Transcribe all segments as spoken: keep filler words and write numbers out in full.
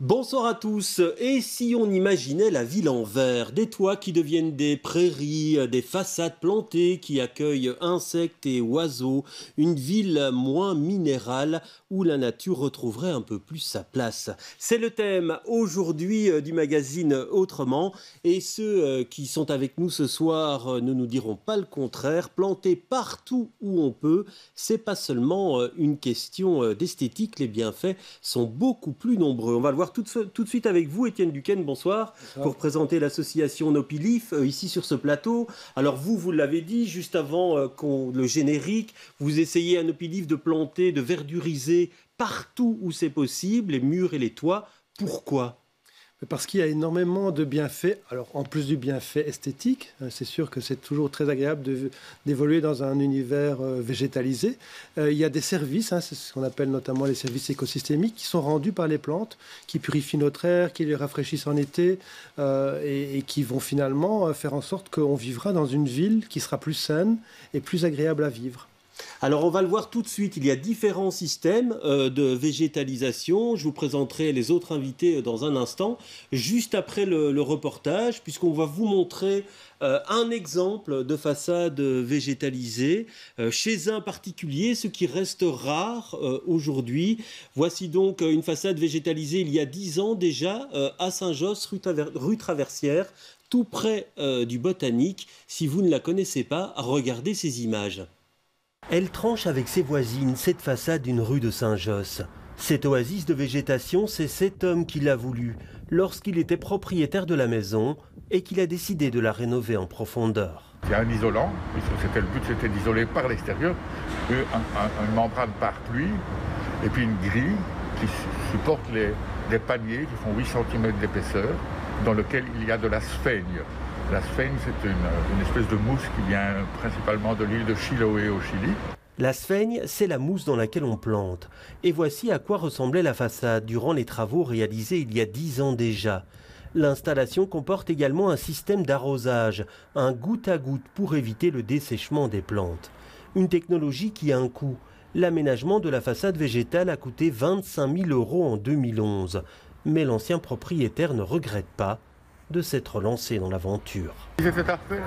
Bonsoir à tous. Et si on imaginait la ville en verre, des toits qui deviennent des prairies, des façades plantées qui accueillent insectes et oiseaux, une ville moins minérale où la nature retrouverait un peu plus sa place. C'est le thème aujourd'hui du magazine Autrement, et ceux qui sont avec nous ce soir ne nous diront pas le contraire. Planter partout où on peut, c'est pas seulement une question d'esthétique, les bienfaits sont beaucoup plus nombreux. On va le voir Tout de, tout de suite avec vous, Étienne Duquesne, bonsoir, bonsoir. Pour présenter l'association Nopilif, euh, ici sur ce plateau. Alors vous, vous l'avez dit, juste avant euh, qu'on, le générique, vous essayez à Nopilif de planter, de verduriser partout où c'est possible, les murs et les toits. Pourquoi ? Parce qu'il y a énormément de bienfaits. Alors, en plus du bienfait esthétique, c'est sûr que c'est toujours très agréable de, d'évoluer dans un univers euh, végétalisé. Euh, il y a des services, hein, c'est ce qu'on appelle notamment les services écosystémiques, qui sont rendus par les plantes, qui purifient notre air, qui les rafraîchissent en été, euh, et, et qui vont finalement faire en sorte qu'on vivra dans une ville qui sera plus saine et plus agréable à vivre. Alors on va le voir tout de suite, il y a différents systèmes euh, de végétalisation. Je vous présenterai les autres invités dans un instant, juste après le, le reportage, puisqu'on va vous montrer euh, un exemple de façade végétalisée euh, chez un particulier, ce qui reste rare euh, aujourd'hui. Voici donc une façade végétalisée il y a dix ans déjà euh, à Saint-Josse, rue, Taver- rue Traversière, tout près euh, du Botanique. Si vous ne la connaissez pas, regardez ces images. Elle tranche avec ses voisines cette façade d'une rue de Saint-Josse. Cette oasis de végétation, c'est cet homme qui l'a voulu lorsqu'il était propriétaire de la maison et qu'il a décidé de la rénover en profondeur. Il y a un isolant, c'était, le but c'était d'isoler par l'extérieur, un, un, une membrane par-pluie et puis une grille qui supporte les, des paniers qui font huit centimètres d'épaisseur dans lequel il y a de la sphaigne. La sphaigne, c'est une, une espèce de mousse qui vient principalement de l'île de Chiloé au Chili. La sphaigne, c'est la mousse dans laquelle on plante. Et voici à quoi ressemblait la façade durant les travaux réalisés il y a dix ans déjà. L'installation comporte également un système d'arrosage, un goutte à goutte pour éviter le dessèchement des plantes. Une technologie qui a un coût. L'aménagement de la façade végétale a coûté vingt-cinq mille euros en deux mille onze. Mais l'ancien propriétaire ne regrette pas de s'être lancé dans l'aventure. C'était à faire.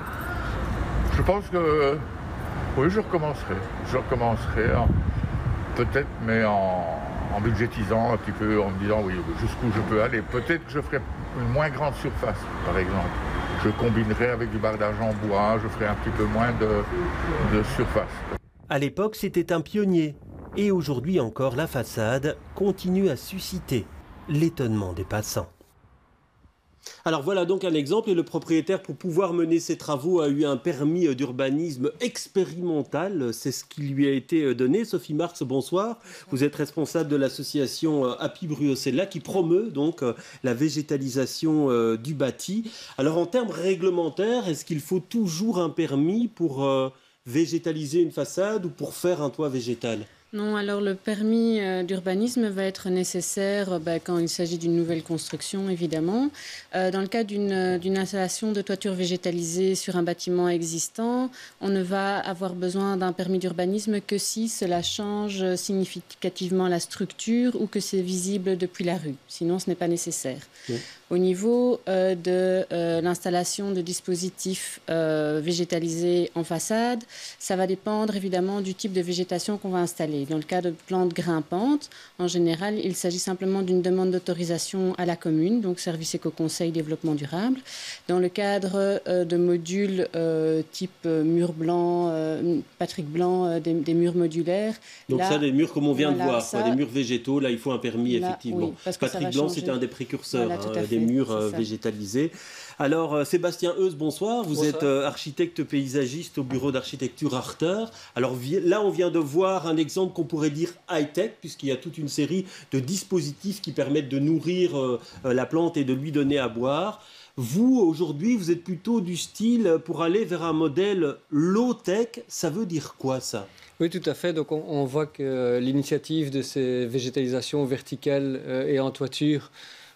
Je pense que oui, je recommencerai. Je recommencerai en, peut-être, mais en, en budgétisant un petit peu, en me disant oui, jusqu'où je peux aller. Peut-être que je ferai une moins grande surface, par exemple. Je combinerai avec du bardage en bois, je ferai un petit peu moins de, de surface. À l'époque, c'était un pionnier. Et aujourd'hui encore, la façade continue à susciter l'étonnement des passants. Alors voilà donc un exemple, et le propriétaire, pour pouvoir mener ses travaux, a eu un permis d'urbanisme expérimental. C'est ce qui lui a été donné. Sophie Marx, bonsoir. Vous êtes responsable de l'association Happy Bruxelles qui promeut donc la végétalisation du bâti. Alors en termes réglementaires, est-ce qu'il faut toujours un permis pour végétaliser une façade ou pour faire un toit végétal ? Non, alors le permis euh, d'urbanisme va être nécessaire euh, bah, quand il s'agit d'une nouvelle construction, évidemment. Euh, dans le cas d'une, d'une installation de toiture végétalisée sur un bâtiment existant, on ne va avoir besoin d'un permis d'urbanisme que si cela change significativement la structure ou que c'est visible depuis la rue. Sinon, ce n'est pas nécessaire. Oui. Au niveau euh, de euh, l'installation de dispositifs euh, végétalisés en façade, ça va dépendre évidemment du type de végétation qu'on va installer. Dans le cas de plantes grimpantes, en général, il s'agit simplement d'une demande d'autorisation à la commune, donc Service Éco-Conseil Développement Durable. Dans le cadre euh, de modules euh, type euh, mur blanc, euh, Patrick Blanc, euh, des, des murs modulaires. Donc là, ça, des murs comme on vient voilà, de voir, ça, quoi, des murs végétaux, là il faut un permis là, effectivement. Oui, Patrick Blanc, c'était un des précurseurs voilà, hein, des murs euh, végétalisés. Alors, euh, Sébastien Heuse, bonsoir. Vous bonsoir. êtes euh, architecte paysagiste au bureau d'architecture Arter. Alors vi- là, on vient de voir un exemple qu'on pourrait dire high-tech, puisqu'il y a toute une série de dispositifs qui permettent de nourrir euh, euh, la plante et de lui donner à boire. Vous, aujourd'hui, vous êtes plutôt du style pour aller vers un modèle low-tech. Ça veut dire quoi, ça ? Oui, tout à fait. Donc, on, on voit que l'initiative de ces végétalisations verticales euh, et en toiture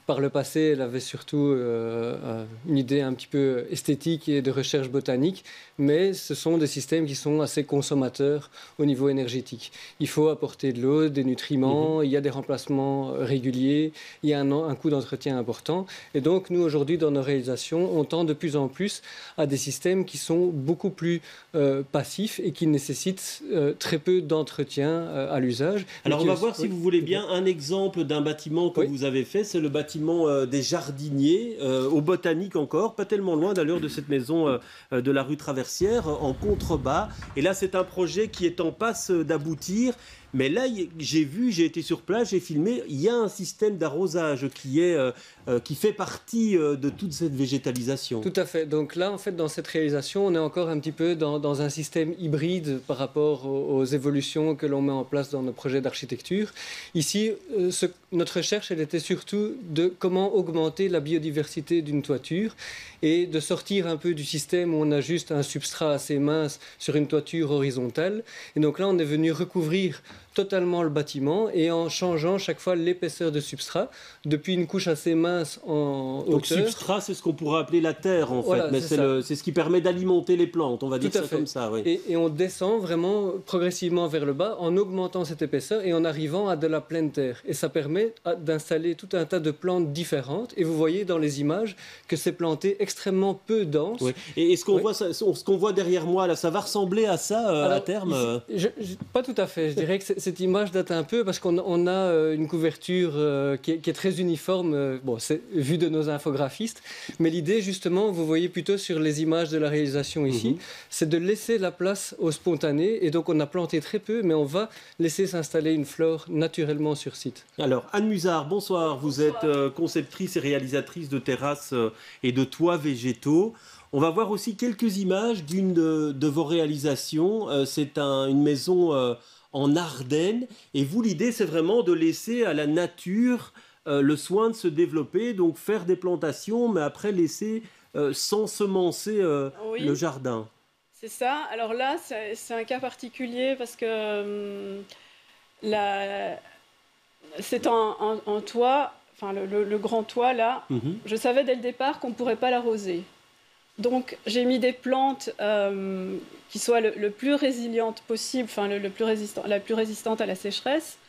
Par le passé, elle avait surtout euh, une idée un petit peu esthétique et de recherche botanique, mais ce sont des systèmes qui sont assez consommateurs au niveau énergétique. Il faut apporter de l'eau, des nutriments, mmh. il y a des remplacements réguliers, il y a un, un coût d'entretien important. Et donc, nous, aujourd'hui, dans nos réalisations, on tend de plus en plus à des systèmes qui sont beaucoup plus euh, passifs et qui nécessitent euh, très peu d'entretien euh, à l'usage. Alors, on va aussi... voir, si oui. vous voulez bien, un exemple d'un bâtiment que oui. vous avez fait. C'est le bâtiment euh, des jardiniers, euh, au Botanique encore, pas tellement loin d'ailleurs de cette maison euh, de la rue Traversière, en contrebas. Et là, c'est un projet qui est en passe d'aboutir. Mais là, j'ai vu, j'ai été sur place, j'ai filmé, il y a un système d'arrosage qui, est, euh, euh, qui fait partie euh, de toute cette végétalisation. Tout à fait. Donc là, en fait, dans cette réalisation, on est encore un petit peu dans, dans un système hybride par rapport aux, aux évolutions que l'on met en place dans nos projets d'architecture. Ici, euh, ce, notre recherche, elle était surtout de comment augmenter la biodiversité d'une toiture et de sortir un peu du système où on a juste un substrat assez mince sur une toiture horizontale. Et donc là, on est venu recouvrir totalement le bâtiment et en changeant chaque fois l'épaisseur de substrat depuis une couche assez mince en Donc hauteur. Substrat, c'est ce qu'on pourrait appeler la terre en voilà, fait, mais c'est, c'est, c'est ce qui permet d'alimenter les plantes, on va dire Tout à ça fait. comme ça. Oui. Et, et on descend vraiment progressivement vers le bas en augmentant cette épaisseur et en arrivant à de la pleine terre. Et ça permet d'installer tout un tas de plantes différentes et vous voyez dans les images que c'est planté extrêmement peu dense. Oui. Et, et ce qu'on oui. voit, ça, ce qu'on voit derrière moi là, ça va ressembler à ça euh, Alors, à terme ici, je, je, Pas tout à fait, je dirais que cette image date un peu parce qu'on on a une couverture qui est, qui est très uniforme, bon, c'est vu de nos infographistes, mais l'idée justement, vous voyez plutôt sur les images de la réalisation ici, mmh. c'est de laisser la place au spontané et donc on a planté très peu, mais on va laisser s'installer une flore naturellement sur site. Alors Anne Musard, bonsoir, vous bonsoir. êtes conceptrice et réalisatrice de terrasses et de toits végétaux. On va voir aussi quelques images d'une de, de vos réalisations, c'est un, une maison en Ardennes. Et vous, l'idée, c'est vraiment de laisser à la nature euh, le soin de se développer, donc faire des plantations, mais après laisser euh, s'ensemencer euh, oui, le jardin. C'est ça. Alors là, c'est, c'est un cas particulier parce que euh, la, c'est en, en, en toit, enfin le, le, le grand toit là, mm-hmm. je savais dès le départ qu'on ne pourrait pas l'arroser. Donc, j'ai mis des plantes euh, qui soient le, le plus résilientes possible, enfin, le, le plus résistant, la plus résistante à la sécheresse.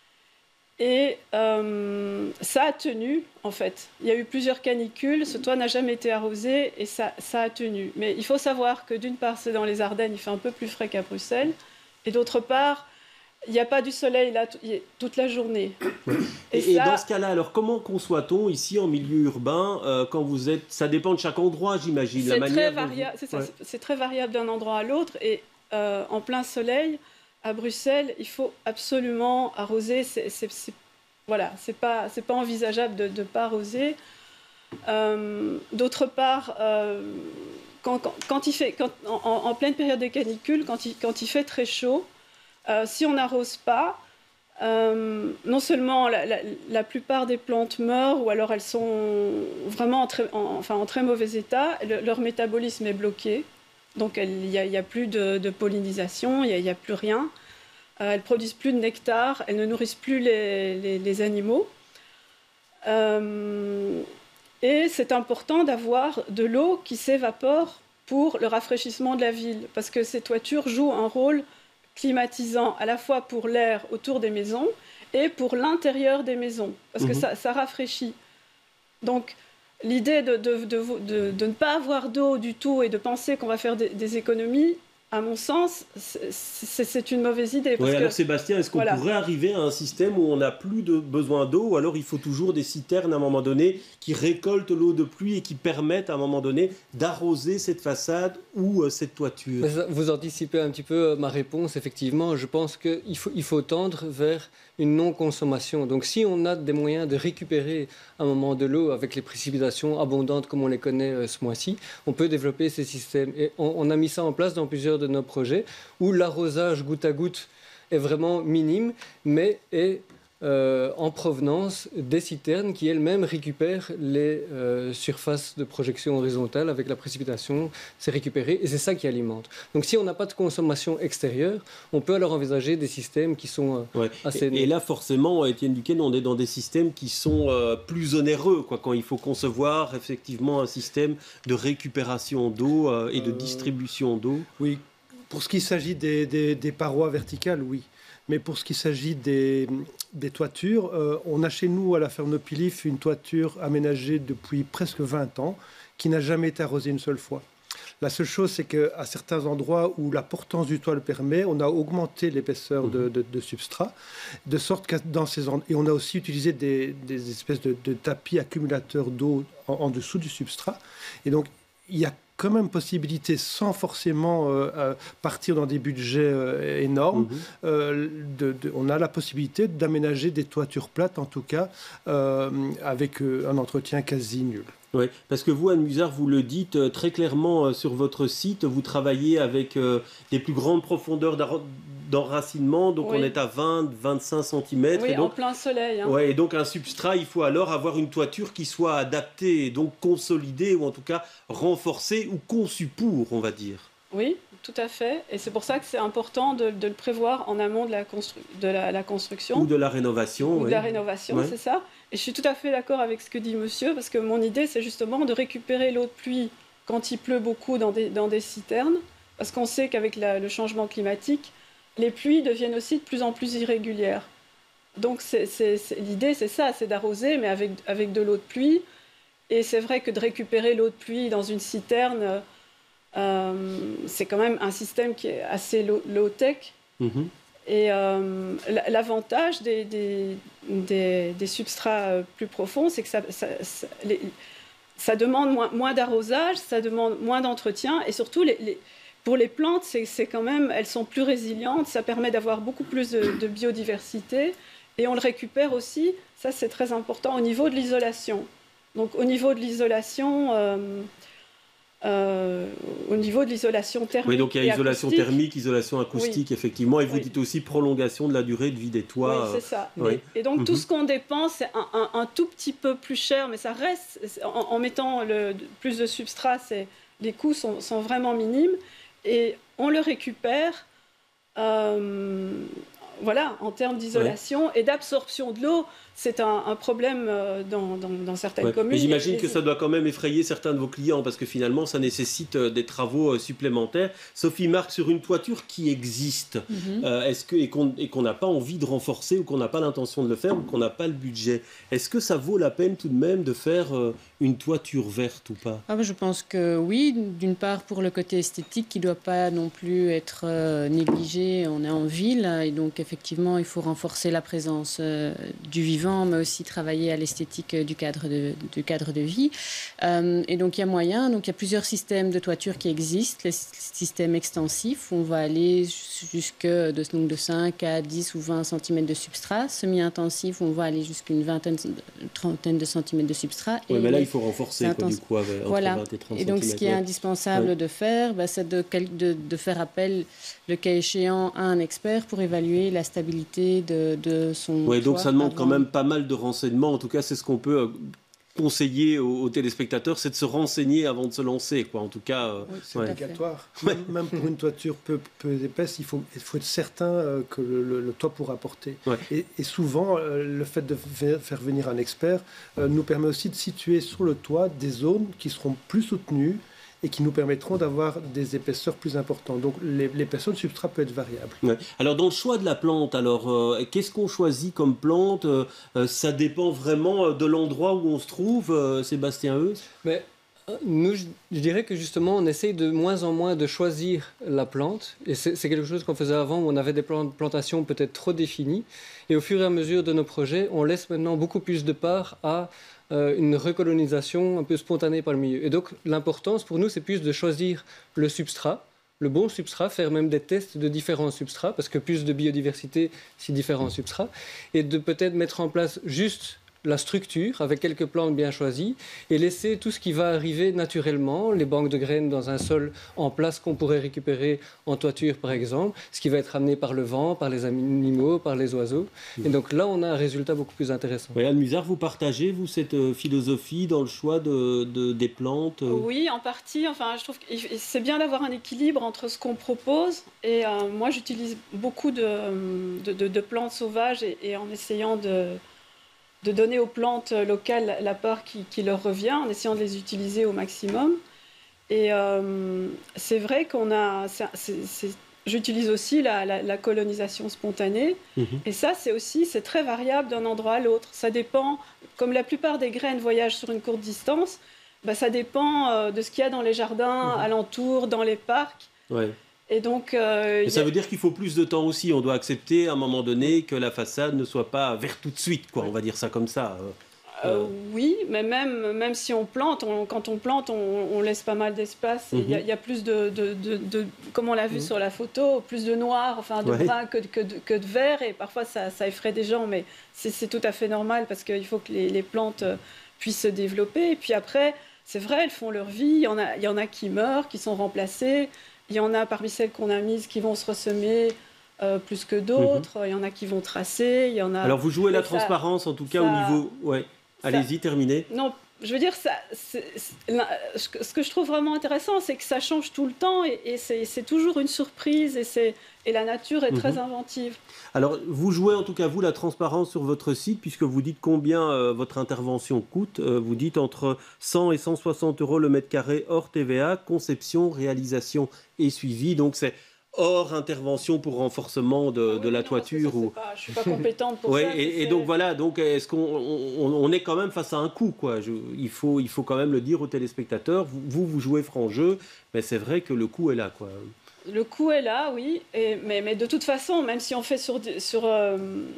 Et euh, ça a tenu, en fait. Il y a eu plusieurs canicules, ce toit n'a jamais été arrosé et ça, ça a tenu. Mais il faut savoir que d'une part, c'est dans les Ardennes, il fait un peu plus frais qu'à Bruxelles. Et d'autre part, il n'y a pas du soleil là toute la journée. Et, et, ça... et dans ce cas-là, alors comment conçoit-on ici en milieu urbain euh, quand vous êtes... Ça dépend de chaque endroit, j'imagine. C'est, la très, manière varia... vous... c'est, ça, ouais. c'est, c'est très variable d'un endroit à l'autre. Et euh, en plein soleil, à Bruxelles, il faut absolument arroser. C'est, c'est, c'est... Voilà, c'est pas, c'est pas envisageable de ne pas arroser. Euh, d'autre part, euh, quand, quand, quand il fait, quand, en, en pleine période de canicule, quand il, quand il fait très chaud, Euh, si on n'arrose pas, euh, non seulement la, la, la plupart des plantes meurent, ou alors elles sont vraiment en très, en, enfin, en très mauvais état, le, leur métabolisme est bloqué, donc il n'y a, a plus de, de pollinisation, il n'y a, a plus rien, euh, elles ne produisent plus de nectar, elles ne nourrissent plus les, les, les animaux. Euh, et c'est important d'avoir de l'eau qui s'évapore pour le rafraîchissement de la ville, parce que ces toitures jouent un rôle climatisant à la fois pour l'air autour des maisons et pour l'intérieur des maisons, parce mmh. que ça, ça rafraîchit. Donc, l'idée de, de, de, de, de ne pas avoir d'eau du tout et de penser qu'on va faire des, des économies, à mon sens, c'est, c'est, c'est une mauvaise idée. Parce oui, que, alors Sébastien, est-ce qu'on voilà. pourrait arriver à un système où on n'a plus de besoin d'eau, ou alors il faut toujours des citernes à un moment donné qui récoltent l'eau de pluie et qui permettent à un moment donné d'arroser cette façade ou euh, cette toiture? Vous anticipez un petit peu ma réponse, effectivement. Je pense qu'il faut, il faut tendre vers une non-consommation. Donc si on a des moyens de récupérer un moment de l'eau avec les précipitations abondantes comme on les connaît euh, ce mois-ci, on peut développer ces systèmes. Et on, on a mis ça en place dans plusieurs de nos projets où l'arrosage goutte à goutte est vraiment minime, mais est euh, en provenance des citernes qui elles-mêmes récupèrent les euh, surfaces de projection horizontale avec la précipitation, c'est récupéré et c'est ça qui alimente. Donc si on n'a pas de consommation extérieure, on peut alors envisager des systèmes qui sont euh, ouais. assez... Et, et là forcément, Étienne Duquesne, on est dans des systèmes qui sont euh, plus onéreux, quoi, quand il faut concevoir effectivement un système de récupération d'eau euh, et de euh, distribution d'eau. Oui, pour ce qui s'agit des, des, des parois verticales, oui. Mais pour ce qui s'agit des, des toitures, euh, on a chez nous à la ferme Nopilif une toiture aménagée depuis presque vingt ans qui n'a jamais été arrosée une seule fois. La seule chose, c'est qu'à certains endroits où la portance du toit le permet, on a augmenté l'épaisseur mmh. de, de, de substrat, de sorte que dans ces endroits... Et on a aussi utilisé des, des espèces de, de tapis accumulateurs d'eau en, en dessous du substrat. Et donc, il y a quand même possibilité, sans forcément euh, euh, partir dans des budgets euh, énormes, mmh. euh, de, de, on a la possibilité d'aménager des toitures plates, en tout cas, euh, avec euh, un entretien quasi nul. Oui, parce que vous, Anne Musard, vous le dites euh, très clairement euh, sur votre site, vous travaillez avec euh, les plus grandes profondeurs d'enracinement, donc oui. on est à vingt à vingt-cinq centimètres. Oui, et donc, en plein soleil. Hein. Ouais, et donc un substrat, il faut alors avoir une toiture qui soit adaptée, et donc consolidée, ou en tout cas renforcée, ou conçue pour, on va dire. Oui, tout à fait. Et c'est pour ça que c'est important de, de le prévoir en amont de la, constru de la, la construction. Ou de la rénovation. Ou oui. de la rénovation, ouais. c'est ça. Et je suis tout à fait d'accord avec ce que dit monsieur, parce que mon idée, c'est justement de récupérer l'eau de pluie quand il pleut beaucoup dans des, dans des citernes, parce qu'on sait qu'avec la, le changement climatique, les pluies deviennent aussi de plus en plus irrégulières. Donc l'idée, c'est ça, c'est d'arroser, mais avec, avec de l'eau de pluie. Et c'est vrai que de récupérer l'eau de pluie dans une citerne... Euh, c'est quand même un système qui est assez low-tech. Mmh. Et euh, l'avantage des, des, des, des substrats plus profonds, c'est que ça, ça, ça, les, ça demande moins, moins d'arrosage, ça demande moins d'entretien, et surtout, les, les, pour les plantes, c'est quand même, elles sont plus résilientes, ça permet d'avoir beaucoup plus de, de biodiversité, et on le récupère aussi, ça c'est très important, au niveau de l'isolation. Donc au niveau de l'isolation... Euh, Euh, au niveau de l'isolation thermique. Oui, donc il y a isolation acoustique. thermique, isolation acoustique, oui. effectivement, et vous oui. dites aussi prolongation de la durée de vie des toits. Oui, c'est ça. Oui. Et, et donc, mm-hmm. tout ce qu'on dépense, c'est un, un, un tout petit peu plus cher, mais ça reste, en, en mettant le, plus de substrat, les coûts sont, sont vraiment minimes, et on le récupère euh, voilà, en termes d'isolation oui. et d'absorption de l'eau. C'est un, un problème dans, dans, dans certaines ouais. communes. J'imagine que ça doit quand même effrayer certains de vos clients, parce que finalement, ça nécessite des travaux supplémentaires. Sophie Marc, sur une toiture qui existe, mm-hmm. euh, est-ce que, et qu'on et qu'on n'a pas envie de renforcer, ou qu'on n'a pas l'intention de le faire, ou qu'on n'a pas le budget, est-ce que ça vaut la peine tout de même de faire euh, une toiture verte ou pas? Ah, je pense que oui, d'une part pour le côté esthétique qui ne doit pas non plus être euh, négligé. On est en ville, et donc effectivement, il faut renforcer la présence euh, du vivant, mais aussi travailler à l'esthétique du cadre de, du cadre de vie. Euh, et donc, il y a moyen. Donc, il y a plusieurs systèmes de toiture qui existent. Les systèmes extensifs, où on va aller jusque de, donc de cinq à dix ou vingt centimètres de substrat. Semi-intensif, où on va aller jusqu'à une vingtaine, une trentaine de centimètres de substrat. Oui, mais là, il faut renforcer, quoi, du coup, avec, entre voilà. vingt et trente et donc, ce qui est indispensable ouais. de faire, bah, c'est de, de, de faire appel, le cas échéant, à un expert pour évaluer la stabilité de, de son Oui, donc toit ça demande avant. quand même pas mal de renseignements. En tout cas, c'est ce qu'on peut conseiller aux, aux téléspectateurs, c'est de se renseigner avant de se lancer, quoi. En tout cas, euh, oui, c'est ouais. obligatoire. Même, même pour une toiture peu, peu épaisse, il faut, il faut être certain euh, que le, le, le toit pourra porter. Ouais. Et, et souvent, euh, le fait de faire, faire venir un expert euh, nous permet aussi de situer sur le toit des zones qui seront plus soutenues et qui nous permettront d'avoir des épaisseurs plus importantes. Donc l'épaisseur du substrat peut être variable. Ouais. Alors dans le choix de la plante, alors euh, qu'est-ce qu'on choisit comme plante? euh, Ça dépend vraiment de l'endroit où on se trouve, euh, Sébastien Heus? Mais nous, je, je dirais que justement, on essaye de moins en moins de choisir la plante. Et c'est quelque chose qu'on faisait avant, où on avait des plantations peut-être trop définies. Et au fur et à mesure de nos projets, on laisse maintenant beaucoup plus de part à euh, une recolonisation un peu spontanée par le milieu. Et donc, l'importance pour nous, c'est plus de choisir le substrat, le bon substrat, faire même des tests de différents substrats, parce que plus de biodiversité, c'est différents substrats, et de peut-être mettre en place juste la structure avec quelques plantes bien choisies et laisser tout ce qui va arriver naturellement, les banques de graines dans un sol en place qu'on pourrait récupérer en toiture par exemple, ce qui va être amené par le vent, par les animaux, par les oiseaux. Et donc là, on a un résultat beaucoup plus intéressant. Oui, Anne Musard, vous partagez, vous, cette euh, philosophie dans le choix de, de, des plantes euh... Oui, en partie. Enfin, je trouve que c'est bien d'avoir un équilibre entre ce qu'on propose et euh, moi, j'utilise beaucoup de, de, de, de plantes sauvages et, et en essayant de... de donner aux plantes locales la part qui, qui leur revient, en essayant de les utiliser au maximum. Et euh, c'est vrai qu'on a... c'est, c'est, c'est, j'utilise aussi la, la, la colonisation spontanée. Mmh. Et ça, c'est aussi c'est très variable d'un endroit à l'autre. Ça dépend, comme la plupart des graines voyagent sur une courte distance, bah, ça dépend euh, de ce qu'il y a dans les jardins, mmh. alentours, dans les parcs. Ouais. Et donc, euh, et ça a... veut dire qu'il faut plus de temps aussi. On doit accepter à un moment donné que la façade ne soit pas verte tout de suite, quoi. On va dire ça comme ça. Euh, oui, mais même, même si on plante, on, quand on plante, on, on laisse pas mal d'espace. Il mm-hmm. y, y a plus de, de, de, de comme on l'a vu mm-hmm. sur la photo, plus de noir, enfin de ouais. brun que, que, de, que de vert. Et parfois, ça, ça effraie des gens, mais c'est, c'est tout à fait normal parce qu'il faut que les, les plantes puissent se développer. Et puis après, c'est vrai, elles font leur vie. Il y en a, il y en a qui meurent, qui sont remplacées. Il y en a parmi celles qu'on a mises qui vont se ressemer euh, plus que d'autres. Mm-hmm. Il y en a qui vont tracer. Il y en a... Alors vous jouez la ça, transparence en tout cas ça, au niveau... Ouais. Ça, allez-y, terminez. Non, je veux dire, ça, c'est, c'est, ce que je trouve vraiment intéressant, c'est que ça change tout le temps et, et c'est, c'est toujours une surprise et, c'est, et la nature est mm-hmm. très inventive. Alors, vous jouez en tout cas, vous, la transparence sur votre site, puisque vous dites combien euh, votre intervention coûte. Euh, vous dites entre cent et cent soixante euros le mètre carré hors T V A, conception, réalisation et suivi. Donc, c'est hors intervention pour renforcement de, oui, de la non, toiture. Ça, ou... pas, je ne suis pas compétente pour ouais, ça. Et, et donc voilà, donc est-ce qu'on on, on est quand même face à un coût, quoi. Je, il, faut, il faut quand même le dire aux téléspectateurs. Vous, vous jouez franc jeu, mais c'est vrai que le coût est là, quoi. Le coût est là, oui. Et, mais, mais de toute façon, même si on fait sur, sur, euh,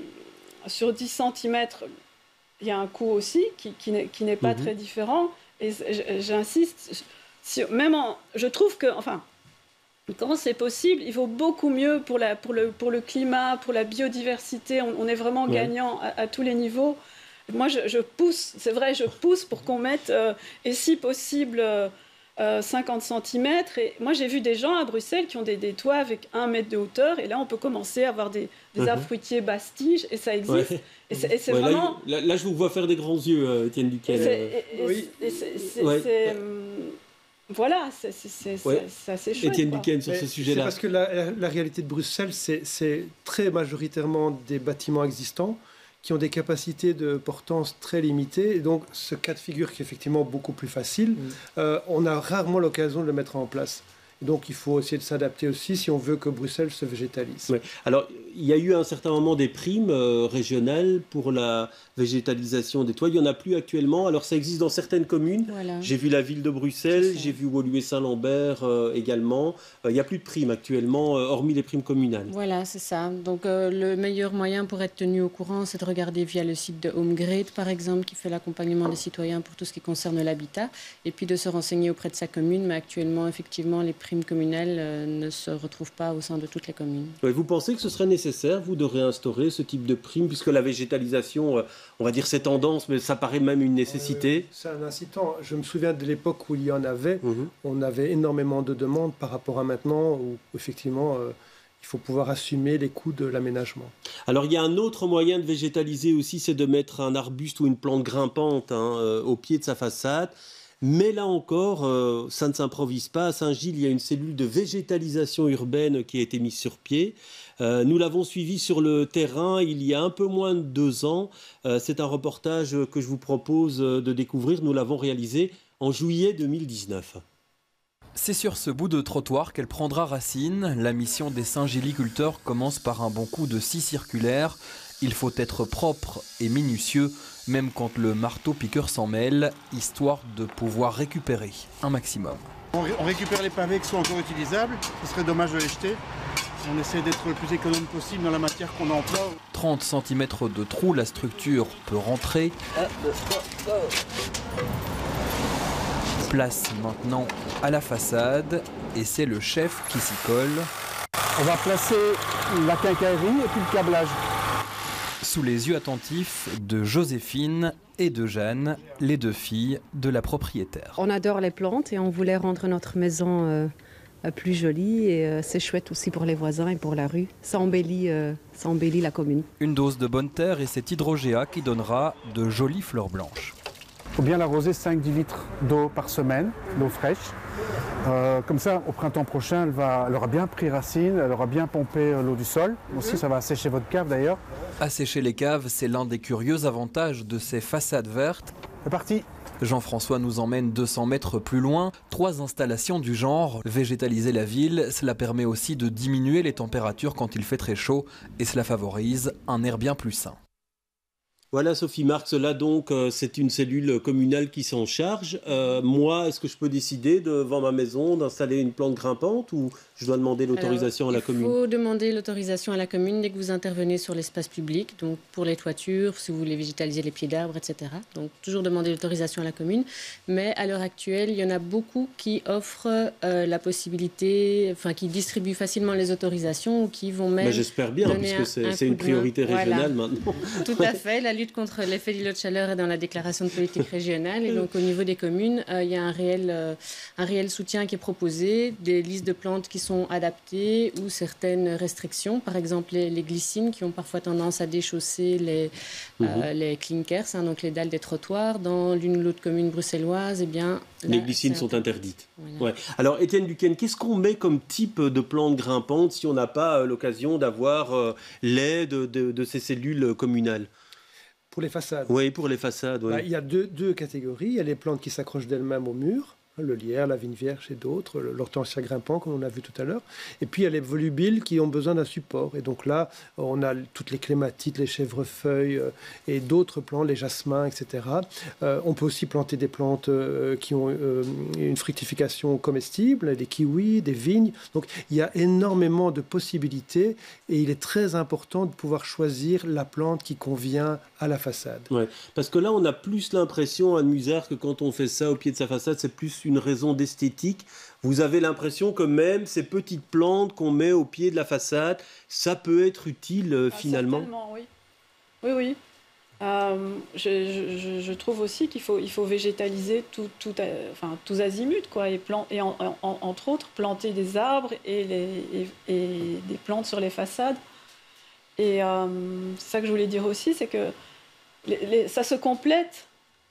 sur dix centimètres, il y a un coût aussi qui, qui, n'est, qui n'est pas mm-hmm. très différent. Et j'insiste, si, même en, je trouve que... Enfin, quand c'est possible, il vaut beaucoup mieux pour, la, pour, le, pour le climat, pour la biodiversité. On, on est vraiment ouais. gagnant à, à tous les niveaux. Moi, je, je pousse, c'est vrai, je pousse pour qu'on mette, euh, et si possible, euh, cinquante centimètres. Et moi, j'ai vu des gens à Bruxelles qui ont des, des toits avec un mètre de hauteur. Et là, on peut commencer à avoir des, des mm-hmm. arbres fruitiers bastiges. Et ça existe. Ouais. Et c'est, et c'est ouais, vraiment... Là, là, je vous vois faire des grands yeux, euh, Étienne Duquesne. Et c'est, et, oui. et c'est, c'est, ouais. c'est, Voilà, c'est, c'est, c'est, ouais. c'est assez chouette. Étienne Duquesne, sur ce sujet-là. C'est parce que la, la, la réalité de Bruxelles, c'est, c'est très majoritairement des bâtiments existants qui ont des capacités de portance très limitées. Et donc, ce cas de figure qui est effectivement beaucoup plus facile, mmh. euh, on a rarement l'occasion de le mettre en place. Donc, il faut essayer de s'adapter aussi si on veut que Bruxelles se végétalise. Oui. Alors, il y a eu à un certain moment des primes euh, régionales pour la végétalisation des toits. Il n'y en a plus actuellement. Alors, ça existe dans certaines communes. Voilà. J'ai vu la ville de Bruxelles, j'ai vu Woluwe-Saint-Lambert euh, également. Euh, il n'y a plus de primes actuellement, euh, hormis les primes communales. Voilà, c'est ça. Donc, euh, le meilleur moyen pour être tenu au courant, c'est de regarder via le site de HomeGrade, par exemple, qui fait l'accompagnement des citoyens pour tout ce qui concerne l'habitat, et puis de se renseigner auprès de sa commune. Mais actuellement, effectivement, les primes communales euh, ne se retrouvent pas au sein de toutes les communes. Ouais, vous pensez que ce serait nécessaire, vous, de réinstaurer ce type de prime, puisque la végétalisation, euh, on va dire c'est tendance, mais ça paraît même une nécessité. euh, C'est un incitant. Je me souviens de l'époque où il y en avait. Mmh. On avait énormément de demandes par rapport à maintenant, où effectivement... Euh, il faut pouvoir assumer les coûts de l'aménagement. Alors, il y a un autre moyen de végétaliser aussi, c'est de mettre un arbuste ou une plante grimpante hein, euh, au pied de sa façade. Mais là encore, euh, ça ne s'improvise pas. À Saint-Gilles, il y a une cellule de végétalisation urbaine qui a été mise sur pied. Euh, nous l'avons suivi sur le terrain il y a un peu moins de deux ans. Euh, c'est un reportage que je vous propose de découvrir. Nous l'avons réalisé en juillet deux mille dix-neuf. C'est sur ce bout de trottoir qu'elle prendra racine. La mission des Saint-Gilliculteurs commence par un bon coup de scie circulaire. Il faut être propre et minutieux, même quand le marteau-piqueur s'en mêle, histoire de pouvoir récupérer un maximum. On, ré- on récupère les pavés qui sont encore utilisables, ce serait dommage de les jeter. On essaie d'être le plus économe possible dans la matière qu'on emploie. trente centimètres de trou, la structure peut rentrer. Place maintenant à la façade et c'est le chef qui s'y colle. On va placer la quincaillerie et puis le câblage. sous les yeux attentifs de Joséphine et de Jeanne, les deux filles de la propriétaire. On adore les plantes et on voulait rendre notre maison euh, plus jolie et euh, c'est chouette aussi pour les voisins et pour la rue. Ça embellit, euh, ça embellit la commune. Une dose de bonne terre et cet hydrogéa qui donnera de jolies fleurs blanches. Il faut bien l'arroser cinq à dix litres d'eau par semaine, d'eau fraîche. Euh, comme ça, au printemps prochain, elle, va, elle aura bien pris racine, elle aura bien pompé l'eau du sol. Aussi, ça va assécher votre cave d'ailleurs. Assécher les caves, c'est l'un des curieux avantages de ces façades vertes. C'est parti. Jean-François nous emmène deux cents mètres plus loin. Trois installations du genre. Végétaliser la ville, cela permet aussi de diminuer les températures quand il fait très chaud et cela favorise un air bien plus sain. Voilà Sophie Marx, là donc euh, c'est une cellule communale qui s'en charge. Euh, moi, est-ce que je peux décider devant ma maison d'installer une plante grimpante ou je dois demander l'autorisation à la commune? Il faut demander l'autorisation à la commune dès que vous intervenez sur l'espace public, donc pour les toitures, si vous voulez végétaliser les pieds d'arbres, et cetera. Donc toujours demander l'autorisation à la commune. Mais à l'heure actuelle, il y en a beaucoup qui offrent euh, la possibilité, enfin qui distribuent facilement les autorisations ou qui vont même. Ben, j'espère bien, puisque c'est une priorité régionale voilà. Maintenant. Tout à fait. La lutte contre l'effet d'îlot de chaleur est dans la déclaration de politique régionale et donc au niveau des communes, euh, il y a un réel, euh, un réel soutien qui est proposé, des listes de plantes qui sont adaptées ou certaines restrictions, par exemple les, les glycines qui ont parfois tendance à déchausser les, mmh. euh, les clinkers, hein, donc les dalles des trottoirs. Dans l'une ou l'autre commune bruxelloise, eh bien, là, les glycines sont interdites. Voilà. Ouais. Alors Étienne Duquesne, qu'est-ce qu'on met comme type de plantes grimpantes si on n'a pas euh, l'occasion d'avoir euh, l'aide de, de, de ces cellules communales? Pour les façades. Oui, pour les façades. Oui. Bah, il y a deux, deux catégories. Il y a les plantes qui s'accrochent d'elles-mêmes au mur, le lierre, la vigne vierge et d'autres, l'hortensia grimpant comme on a vu tout à l'heure. Et puis il y a les volubiles qui ont besoin d'un support. Et donc là, on a toutes les clématites, les chèvrefeuilles euh, et d'autres plantes, les jasmins, et cetera. Euh, on peut aussi planter des plantes euh, qui ont euh, une fructification comestible, des kiwis, des vignes. Donc il y a énormément de possibilités et il est très important de pouvoir choisir la plante qui convient à la façade. Ouais, parce que là, on a plus l'impression, Anne Musard, que quand on fait ça au pied de sa façade, c'est plus une raison d'esthétique. Vous avez l'impression que même ces petites plantes qu'on met au pied de la façade, ça peut être utile euh, ah, finalement. Certainement, oui. Oui, oui. Euh, je, je, je trouve aussi qu'il faut, il faut végétaliser tout, tout, enfin, tous azimuts, quoi, et, plan, et en, en, entre autres planter des arbres et, les, et, et des plantes sur les façades. Et euh, c'est ça que je voulais dire aussi, c'est que les, les, ça se complète.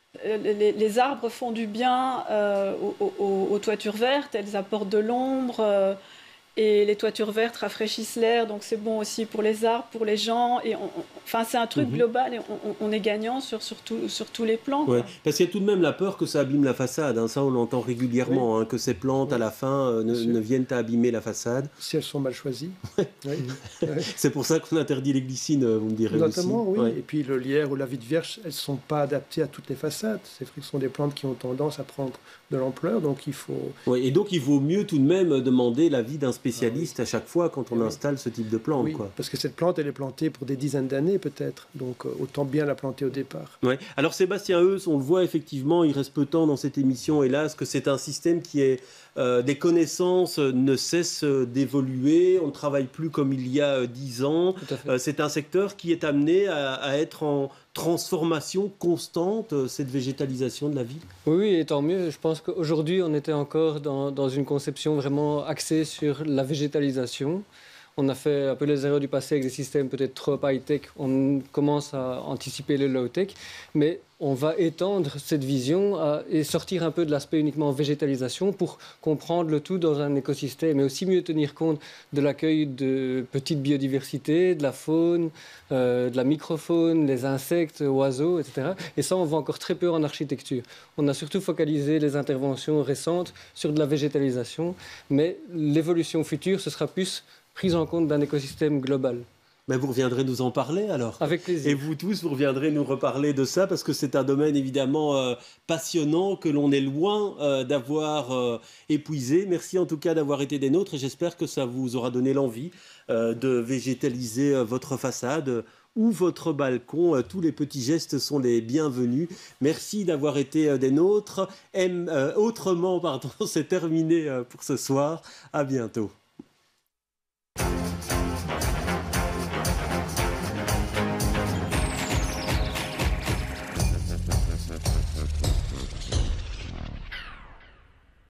Les, les arbres font du bien euh, aux, aux, aux toitures vertes, elles apportent de l'ombre euh, et les toitures vertes rafraîchissent l'air, donc c'est bon aussi pour les arbres, pour les gens. Et on, on, enfin, c'est un truc mmh. global et on, on est gagnant sur, sur, tout, sur tous les plans. Ouais, quoi. parce qu'il y a tout de même la peur que ça abîme la façade, hein, ça on l'entend régulièrement, oui. hein, que ces plantes oui. à la fin euh, ne, ne viennent à abîmer la façade. Si elles sont mal choisies. oui. Oui. C'est pour ça qu'on interdit les glycines, vous me direz Notamment, aussi. oui. Ouais. Et puis le lierre ou la vigne vierge, elles ne sont pas adaptées à toutes les façades. Ces fruits sont des plantes qui ont tendance à prendre de l'ampleur, donc il faut... Oui, et donc il vaut mieux tout de même demander l'avis d'un spécialiste ah, oui. à chaque fois quand on oui. installe ce type de plante. Oui, quoi. Parce que cette plante, elle est plantée pour des dizaines d'années peut-être, donc euh, autant bien la planter au départ. Ouais. Alors Sébastien Heuss, on le voit effectivement, il reste peu de temps dans cette émission, hélas, que c'est un système qui est... Euh, des connaissances ne cessent d'évoluer, on ne travaille plus comme il y a dix ans. Euh, c'est un secteur qui est amené à, à être en transformation constante, euh, cette végétalisation de la ville. Oui, oui, et tant mieux. Je pense qu'aujourd'hui, on était encore dans, dans une conception vraiment axée sur la végétalisation. On a fait un peu les erreurs du passé avec des systèmes peut-être trop high-tech. On commence à anticiper le low-tech, mais on va étendre cette vision à, et sortir un peu de l'aspect uniquement végétalisation pour comprendre le tout dans un écosystème, mais aussi mieux tenir compte de l'accueil de petites biodiversités, de la faune, euh, de la microfaune, les insectes, oiseaux, et cetera. Et ça, on voit encore très peu en architecture. On a surtout focalisé les interventions récentes sur de la végétalisation, mais l'évolution future, ce sera plus prise en compte d'un écosystème global. Mais vous reviendrez nous en parler alors. Avec plaisir. Et vous tous, vous reviendrez nous reparler de ça parce que c'est un domaine évidemment euh, passionnant que l'on est loin euh, d'avoir euh, épuisé. Merci en tout cas d'avoir été des nôtres et j'espère que ça vous aura donné l'envie euh, de végétaliser euh, votre façade euh, ou votre balcon. Euh, tous les petits gestes sont les bienvenus. Merci d'avoir été euh, des nôtres. M, euh, autrement, pardon, c'est terminé euh, pour ce soir. À bientôt.